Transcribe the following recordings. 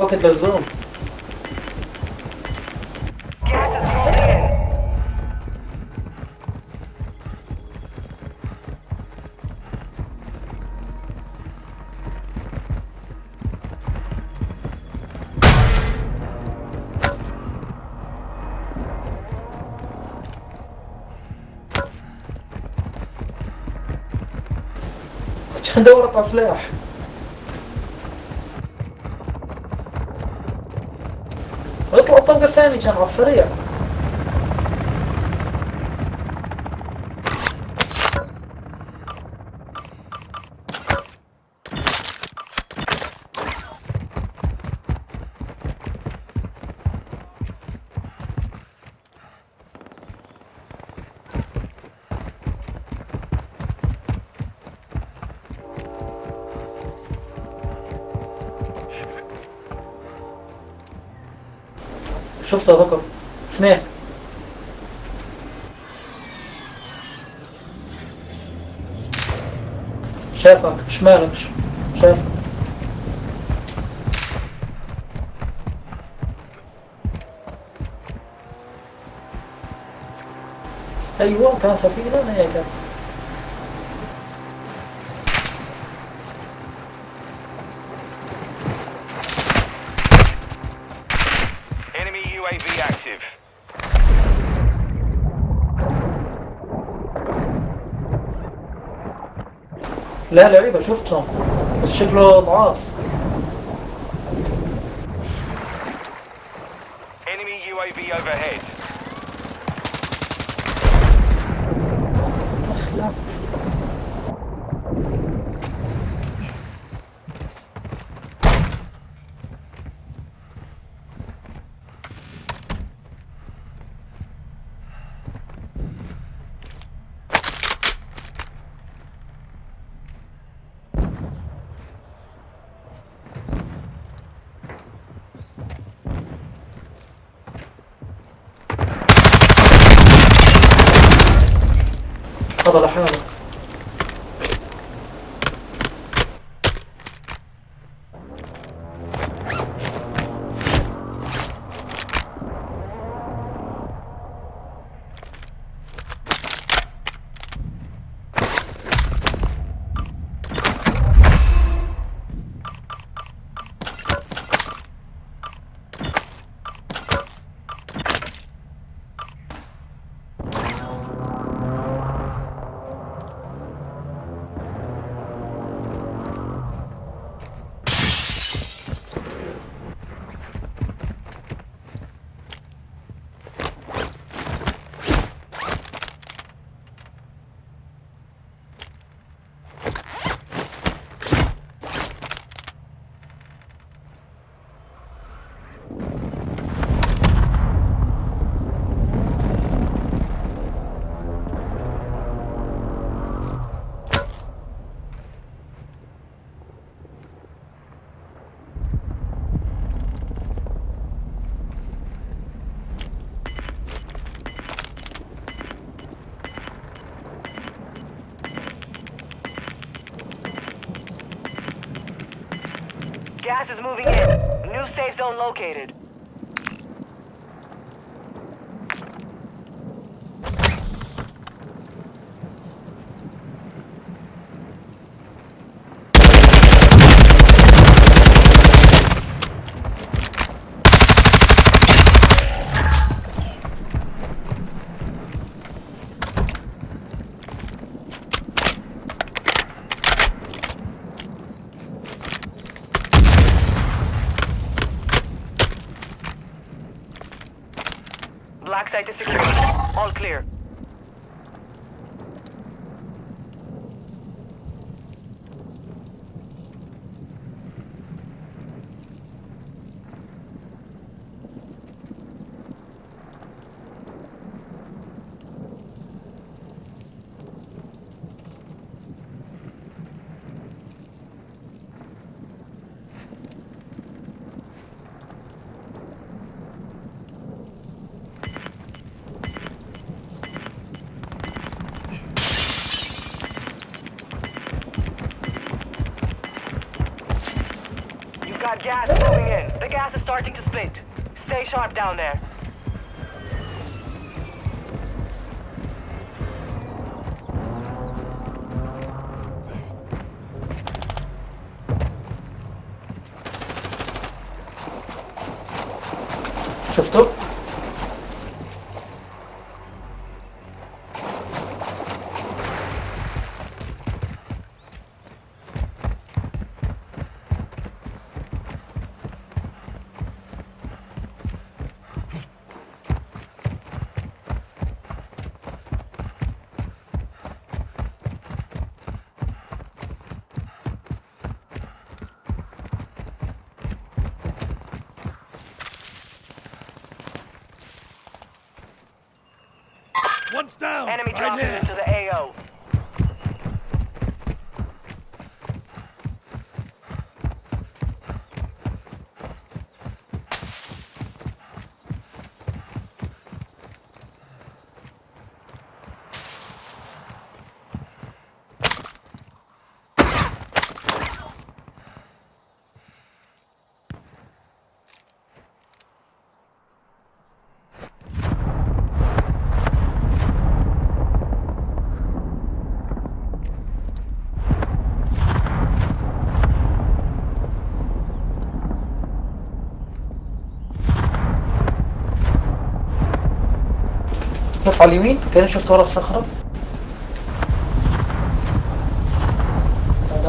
روكت للزوم. Gas is closing in. كنت ادور على سلاح. اطلع الطلقة الثانية كان على السريع. شفته ذكر اثنين. شافك شمالك شايف. ايوه كان سفينة هي كانت. Enemy UAV active. لا لعيبة شفتهم بس شكله ضعاف. Enemy UAV overhead. لا هذا لحاله. Gas is moving in. New safe zone located. Black site is secure. All clear. Got gas moving in. The gas is starting to split. Stay sharp down there. شفتوا؟ One's down! Enemy Right dropping here! into the AO. كيف على اليمين؟ كان شفت ورا الصخرة؟ لا.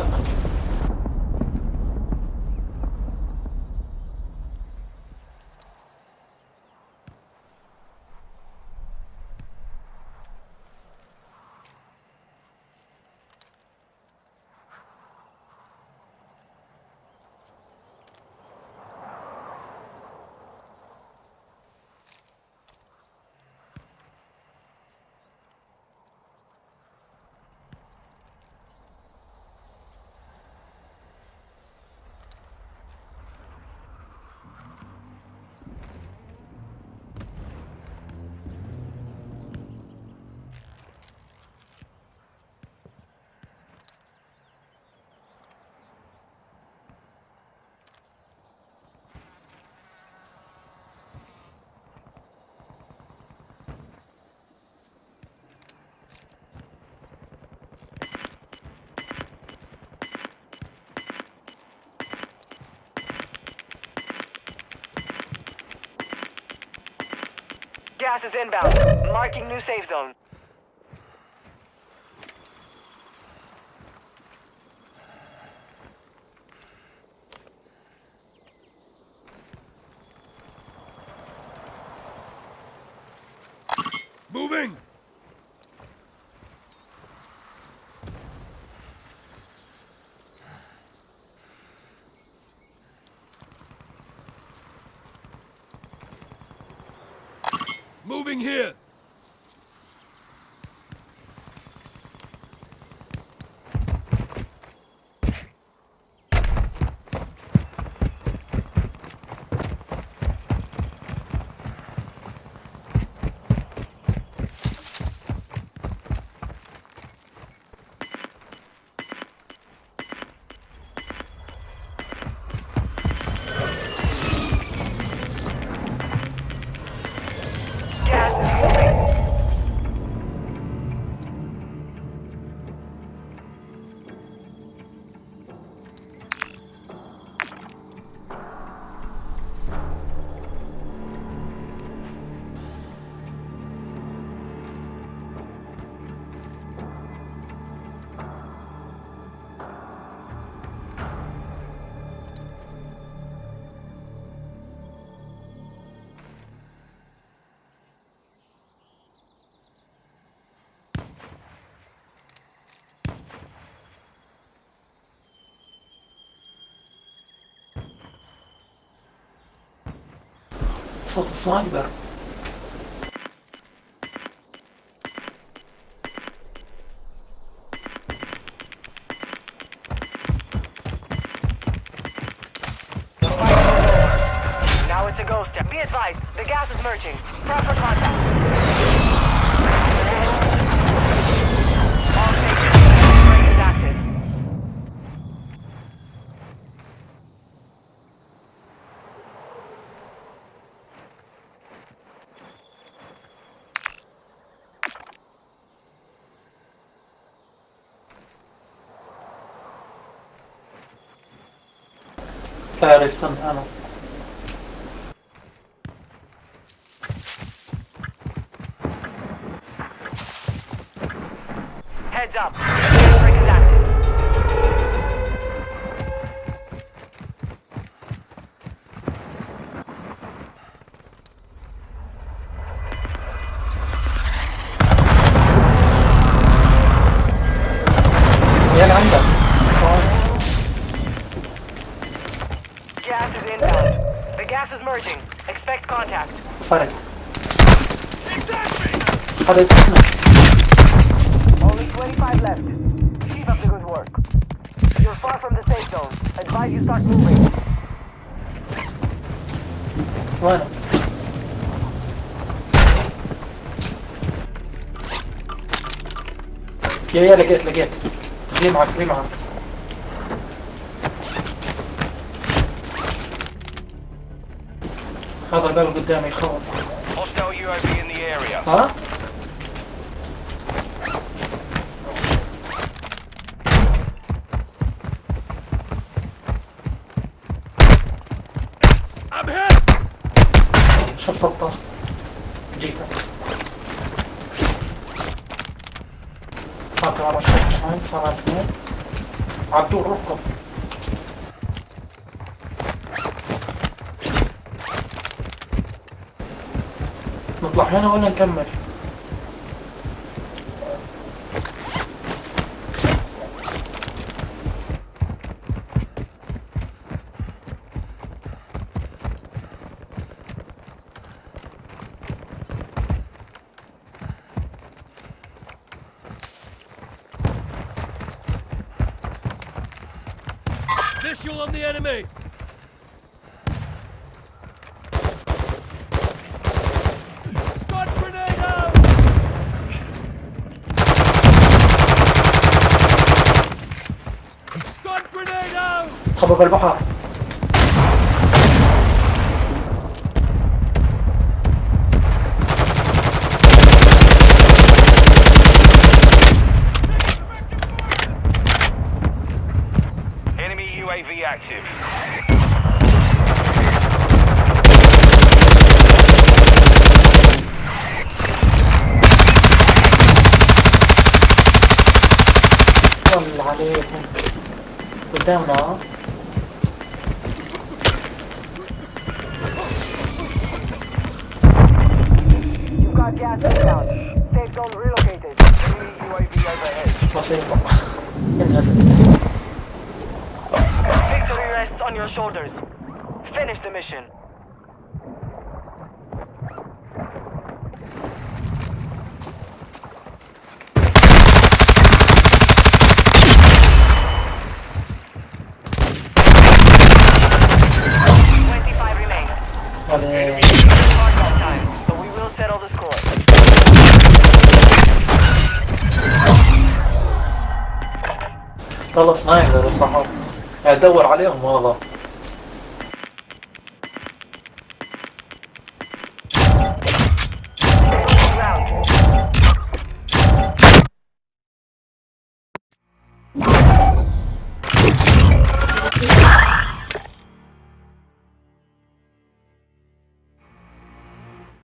Gas is inbound. Marking new safe zone. Moving! Moving here! صوت السنايبر. Now it's a ghost town. Be advised, the gas is merging. Proper contact. All stations, is active. لا استنى انا. Heads up. Jailbreak is active. يا عندك. Gas is inbound. The gas is merging. Expect contact. فرق. هذا يتحنا. Only 25 left. Keep up the good work. You're far from the safe zone. Advise you start moving. وينه؟ يا لقيت. تخليه معك. هذا الباب قدامي يخوف. Hostile UAV in the area. ها؟ I'm hit! شوف سلطة. جيتك. فاكر على شوف هاي صار اثنين. عبدو ركض. نطلع هنا ولا نكمل؟ Visual on the enemy! Stun grenade out! Stun grenade out! خبط البحر. Enemy UAV active. والله عليكم. قدامنا. You've got gas inbound. Safe zone relocated. Enemy UAV overhead. بسيطة. انهزم. Victory rests on your shoulders. Finish the mission. عليك. Hard that time, but we will settle the score. والله سنايبر الصحاب. قاعد ادور عليهم والله.